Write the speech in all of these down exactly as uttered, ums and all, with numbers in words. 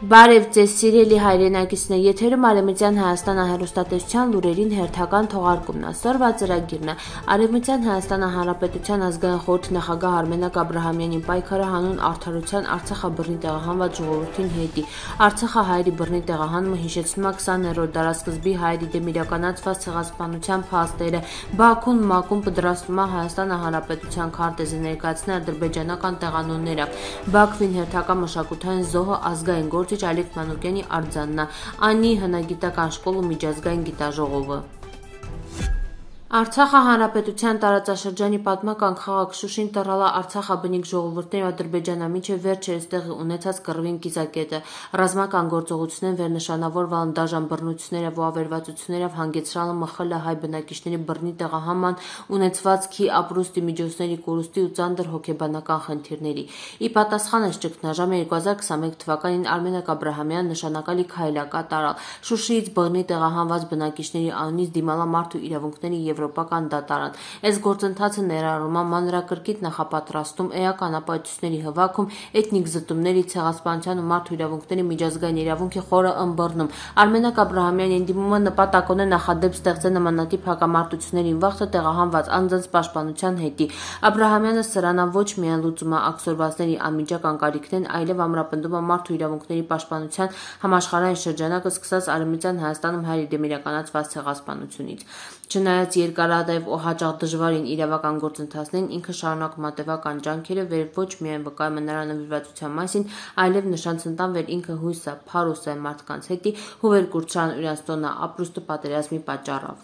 Բարև ձեզ սիրելի հայրենակիցներ, եթերում Արևմտյան Հայաստան հեռուստատեսության լուրերին հերթական թողարկումն է։ Սորվա ծրագիրն է։ Արևմտյան Հայաստան Հանրապետության ազգային խորհրդի նախագահ Արմենակ Աբրահամյանի պայքարը հանուն արդարության Արցախը բռնի տեղահանված ժողովրդին հետի։ Արցախը հայերի բռնի տեղահանումը հիշեցնում է քսաներորդ դարասկզբի հայերի դեմ իրականացված ցեղասպանության փաստերը։ Բաքուն ՄԱԿ-ում պատրաստվում է Հայաստան Հանրապետության քարտեզը ներկայացնել ադրբեջանական տեղանունները։ Բաքվին հերթական մշակութային զոհը ազգային գործ Ալեք Մանուկյանի արձանն է, անի հնագիտական շկոլ ու միջազգային գիտաժողովը։ Արցախը հանրապետության տարածաշրջանի պատմական քաղաք Շուշին տռալա Արցախը բնիկ ժողովուրդների ադրբեջանամիջև վերջերս տեղի ունեցած կռվին կիզակետը ռազմական գործողություններն վերնշանավորվան դաժան բռնություններով ու ավերվածություններով հանգեցրալը մխլը հայ բնակիչների բռնի տեղահանման ունեցվածքի ապրուստի միջոցների կորուստի ու ծանր հոգեբանական խնդիրների։ Ի պատասխան այս ճգնաժամը երկու հազար քսաներորդ թվականին Արմենակ Աբրահամյանն նշանակալի քայլ է կատարել Շուշիից բռնի տեղահանված բնակիչների անունից դիմալա մարդու իրավունքների Եվրոպական դատարան։ Այս գործընթացը ներառում է մանրակրկիտ նախապատրաստում, էական ապացույցների հվաքում, էթնիկ զտումների, ցեղասպանության ու մարդու իրավունքների միջազգային իրավունքի խորը ըմբռնում։ Արմենակ Աբրահամյանի ընդդիմումը նպատակ ունի նախադեպ ստեղծել նմանատիպ հակամարտություններին վաղը տեղահանված անձանց պաշտպանության հետի։ Աբրահամյանը սրանով ոչ միայն լուծում է աքսորվածների անմիջական կարիքներն, այլև ամրապնդում է մարդու իրավունքների պաշտպանության համաշխարհային շրջանակը սկսած Արևմտյան Հայաստանում հայերի դեմ իրականացված ցեղասպանությունից։ Չնայած երկարատև ու հաճախ դժվարին իրավական գործընթացներին, ինքը շարունակում է տևական ջանքերը վեր ոչ միայն վկայում է նրա նվիրվածության մասին, այլև նշան ցնտան վեր ինքը հույս է փարուս է մարդկանց հետի, հուվեր կուրչան իրենց տոնը ապրուստը պատերազմի պատճառով։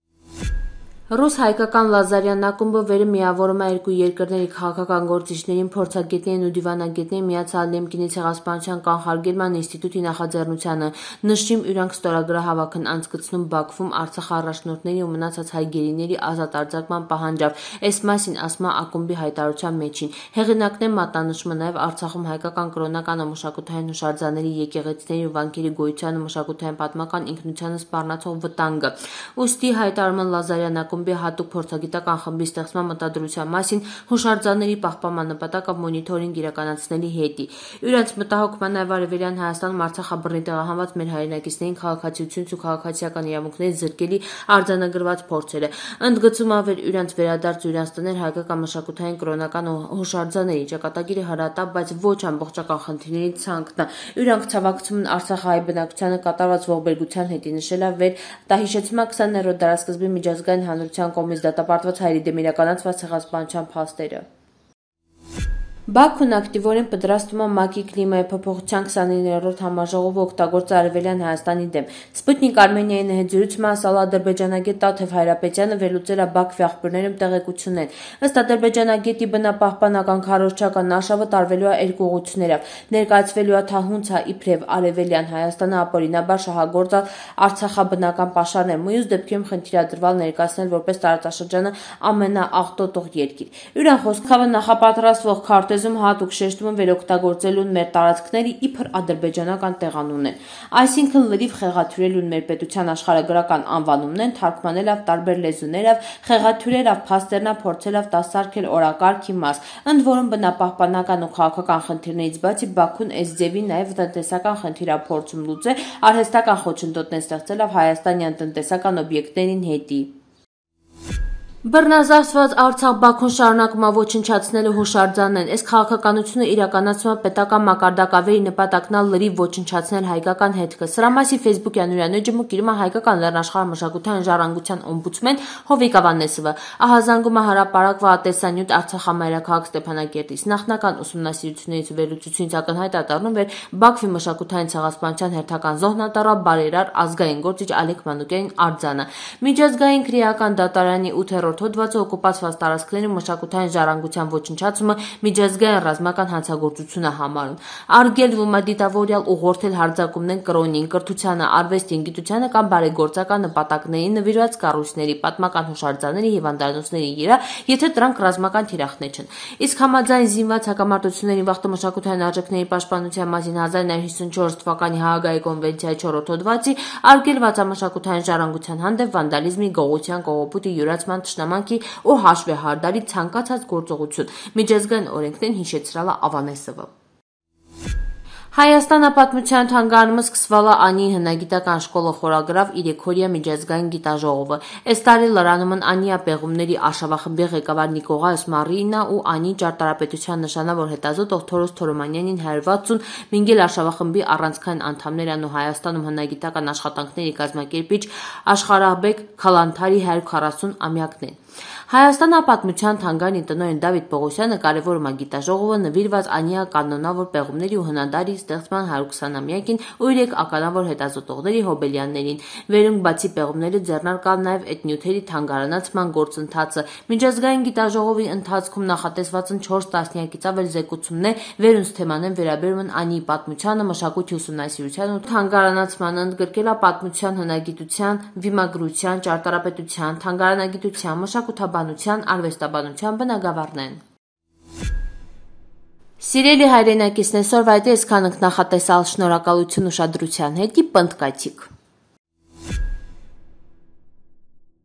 Ռուս-հայկական Լազարյան ակումբը վերը միավորում է երկու երկրների քաղաքական գործիչներին, փորձագետներին ու դիվանագետներին Միացյալ Նեմքինի ցեղասպանության կանխարգելման ինստիտուտի նախաձեռնությանը։ Նշիմ իրանք ստորագրահավաքն անցկացնում Բաքվում Արցախ առաջնորդների ու մնացած հայ գերիների ազատ արձակման պահանջով։ Այս մասին ասում է ակումբի հայտարարության մեջին։ Հեղինակներն մատնանշում են նաև Արցախում հայկական կրոնական ու մշակութային հուշարձանների, եկեղեցիների ու վանքերի գոյության ու մշակութային պատմական ինքնությանը սպառնացող վտանգը։ Ուստի հայտարարում են Լազարյան ակումբի հատուկ փորձագիտական խմբի ստեղծման մտադրության մասին հուշարձանների պահպանման նպատակով մոնիթորինգ իրականացնելի հետի։ Իրենց մտահոգում են նաև Արևելյան Հայաստանում Արցախը բռնի տեղահանված մեր հայրենակիցներին քաղաքացիությունից ու քաղաքացիական իրավունքներից զրկելի արձանագրված փորձերը։ Ընդգծում ավեր իրենց վերադարձ ու իրենց տներ հայկական մշակութային կրոնական ու հուշարձանների ճակատագիրը հրատա, բայց ոչ ամբողջական խնդիրների ցանկն է։ Իրանք ցավակցում են Արցախի հայ բնակչությանը կատարված ողբերգության հետի նշել ավեր դա հիշեցում է քսաներորդ դարասկզբի միջազգային հանրության կողմից դատապարտված հայերի դեմ իրականացված ցեղասպանության փաստերը։ Բաքուն ակտիվորեն պատրաստում է ՄԱԿ-ի կլիմայի փոփոխության քսաներորդ համաժողովը օգտագործել Արևելյան Հայաստանի դեմ։ Սպուտնիկ Արմենիայի նահեծությունում ասալ ադրբեջանագետ Տաթև Հայրապետյանը վերլուծել է Բաքվի աղբյուրներում տեղեկություններ։ Ըստ ադրբեջանագետի բնապահպանական քարոզչական արշավը տարվելու է երկու ուղղություններով։ Ներկայացվելու է թահունցա իբրև Արևելյան Հայաստանը ապօրինաբար շահագործել Արցախաբնական պաշարներ, մյուս դեպքում խնդիրադրվել ներկայացնել որպես տարածաշրջանը ամենաաղտոտող երկիր։ Իրան խոսքով նախապատրաստվող քարտեզում հատուկ շեշտում են վերօգտագործելուն մեր տարածքների իբր ադրբեջանական տեղանուններ, այսինքն լրիվ խեղաթյուրելուն մեր պետության աշխարհագրական անվանումներն, թարգմանելով տարբեր լեզուներով, խեղաթյուրելով փաստերնա փորձելով դասարկել օրակարգի մաս, ընդ որում բնապահպանական ու քաղաքական խնդիրներից բացի Բաքուն այս ձևի նաև տնտեսական խնդիր է փորձում լուծել արհեստական խոչընդոտներ ստեղծելով հայաստանյան տնտեսական օբյեկտներին հետի։ Բռնազավթված Արցախ Բաքուն շարունակում է ոչնչացնելու հուշարձաններն։ Այս քաղաքականությունը իրականացվում է պետական մակարդակավերի նպատակն է լրիվ ոչնչացնել հայկական հետքը։ Սրա մասին Facebook-յան հյուրանոճը մուկիրում է հայկական լեռնաշխարհ մշակութային ժառանգության օմբուդսմեն Հովիկ Ավանեսովը։ Ահազանգում է հրապարակվա տեսանյութ Արցախամայրաքաղաք Ստեփանակերտից։ Նախնական ուսումնասիրություններից ու վերլուծությունից ակնհայտ է դառնում, որ Բաքվի մշակութային ցեղասպանության հերթական զոհն է տարավ բարերար ազգային գործիչ Ալեք Մանուկյանին արձանը։ Միջազգային քրեական դատարանի ութերորդ հոդվածը օկուպացված տարածքների մշակութային ժառանգության ոչնչացումը միջազգային ռազմական հանցագործություն է համարում։ Արգելվում է դիտավորյալ ուղղորդել հարձակումներ կրոնին, կրթությանը, արվեստին, գիտությանը կամ բարեգործական նպատակներին նվիրված կառույցների, պատմական հուշարձանների եւ անդառնոցների վրա, եթե դրանք ռազմական թիրախներ չեն։ Իսկ համաձայն զինված հակամարտությունների վաղտը մշակութային արժեքների պաշտպանության մասին հազար նոյ հիսունչորս թվականի Հաագայի կոնվենցիայի չորրորդ հոդվածի արգելված է մշակութային ժառանգության հանդեպ վանդալիզմի, գողության, կողոպուտի, յուրացման, թշնամանքի ու հաշվեհարդարի ցանկացած գործողություն, միջազգային օրենքներն հիշեցրել է Ավանեսովը։ Հայաստանը պատմության թանգարանում սկսվալա Անի հնագիտական շկոլը խորագրավ իրեքորյա միջազգային գիտաժողովը։ Այս տարի լրանումն Անիա պեղումների արշավախմբի ղեկավար Նիկողայոս Մարինա ու Անի ճարտարապետության նշանավոր հետազոտող Թորոս Թորոմանյանին հարյուր վաթսուն Մինգել արշավախմբի առանցքային անդամներն ու Հայաստանում հնագիտական աշխատանքների կազմակերպիչ Աշխարհաբեկ Քալանթարի հարյուր քառասուն ամյակն են։ Հայաստանը պատմության թանգարանի տնօրեն Դավիթ Պողոսյանը կարևորում է գիտաժողովը նվիրված Անիա կանոնավոր պեղումների ու հնադարի ստեղծման հարյուր քսանամյակին ու իրեք ականավոր հետազոտողների հոբելյաններին։ Վերում բացի պեղումների ձեռնարկալ նաև էթնյութերի թանգարանացման գործընթացը։ Միջազգային գիտաժողովի ընթացքում նախատեսված են չորս տասնյակից ավել զեկուցումներ, վերունց թեմանեն վերաբերում են Անիի պատմությանը, մշակույթի ուսումնասիրությանը ու թանգարանացմանը, ընդգրկել է պատմության, հնագիտության, վիմագրության, ճարտարապետության, թանգարանագիտության, մշակութաբանության, արվեստաբանության բնագավառներն։ Սիրելի հայրենակիցներ, այսօրվա այդ այսքան ենք նախատեսալ, շնորհակալություն ուշադրության հետ, պնդկայցիկ։